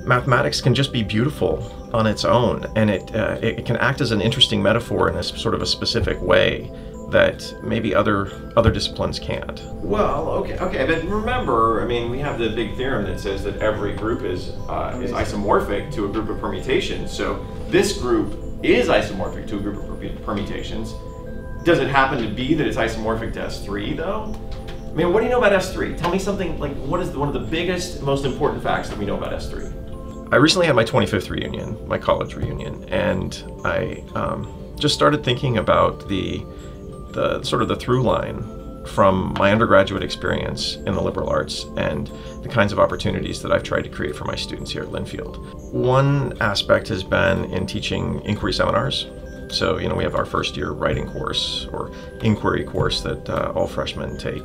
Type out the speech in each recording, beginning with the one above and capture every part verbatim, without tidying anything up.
mathematics can just be beautiful on its own, and it, uh, it can act as an interesting metaphor in a sort of a specific way that maybe other other disciplines can't. Well, okay, okay, but remember, I mean, we have the big theorem that says that every group is uh, is isomorphic to a group of permutations. So this group is isomorphic to a group of permutations. Does it happen to be that it's isomorphic to S three, though? I mean, what do you know about S three? Tell me something, like, what is one of the biggest, most important facts that we know about S three? I recently had my twenty-fifth reunion, my college reunion, and I um, just started thinking about the, the sort of the through line from my undergraduate experience in the liberal arts and the kinds of opportunities that I've tried to create for my students here at Linfield. One aspect has been in teaching inquiry seminars. So, you know, we have our first year writing course or inquiry course that uh, all freshmen take.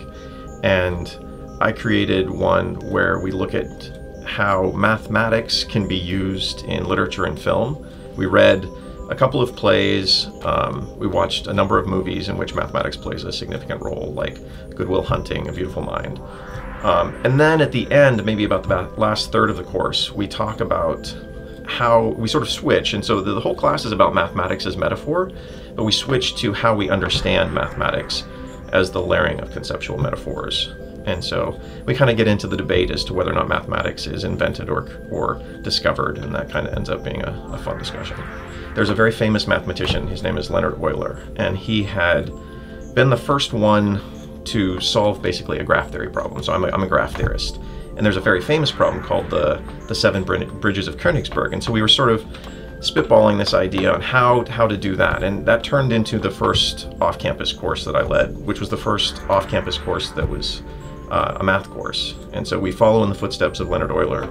And I created one where we look at how mathematics can be used in literature and film. We read a couple of plays, um, we watched a number of movies in which mathematics plays a significant role, like Good Will Hunting, A Beautiful Mind. Um, and then at the end, maybe about the last third of the course, we talk about how we sort of switch. And so the, the whole class is about mathematics as metaphor, but we switch to how we understand mathematics as the layering of conceptual metaphors. And so we kind of get into the debate as to whether or not mathematics is invented or, or discovered, and that kind of ends up being a, a fun discussion. There's a very famous mathematician, his name is Leonard Euler, and he had been the first one to solve basically a graph theory problem. So I'm a, I'm a graph theorist. And there's a very famous problem called the, the Seven Bridges of Königsberg. And so we were sort of spitballing this idea on how, how to do that. And that turned into the first off-campus course that I led, which was the first off-campus course that was uh, a math course. And so we follow in the footsteps of Leonard Euler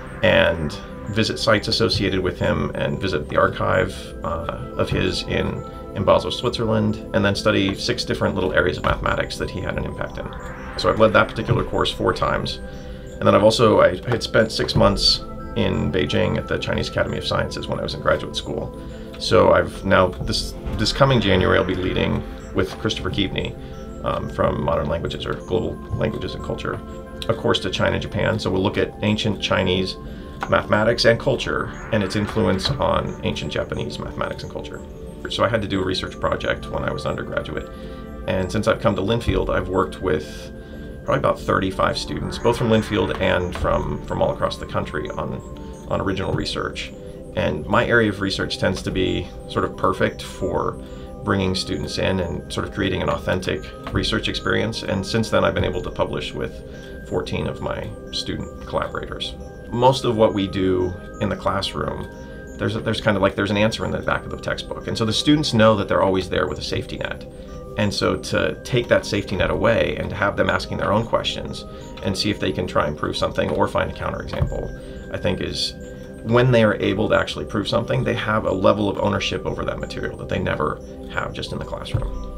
and visit sites associated with him and visit the archive uh, of his in, in Basel, Switzerland, and then study six different little areas of mathematics that he had an impact in. So I've led that particular course four times. And then I've also, I had spent six months in Beijing at the Chinese Academy of Sciences when I was in graduate school. So I've now, this, this coming January, I'll be leading with Christopher Keaveney um, from Modern Languages or Global Languages and Culture, a course to China and Japan. So we'll look at ancient Chinese mathematics and culture and its influence on ancient Japanese mathematics and culture. So I had to do a research project when I was an undergraduate. And since I've come to Linfield, I've worked with probably about thirty-five students, both from Linfield and from, from all across the country on, on original research. And my area of research tends to be sort of perfect for bringing students in and sort of creating an authentic research experience. And since then, I've been able to publish with fourteen of my student collaborators. Most of what we do in the classroom, there's, a, there's kind of like, there's an answer in the back of the textbook. And so the students know that they're always there with a safety net. And so to take that safety net away and to have them asking their own questions and see if they can try and prove something or find a counterexample, I think is when they are able to actually prove something, they have a level of ownership over that material that they never have just in the classroom.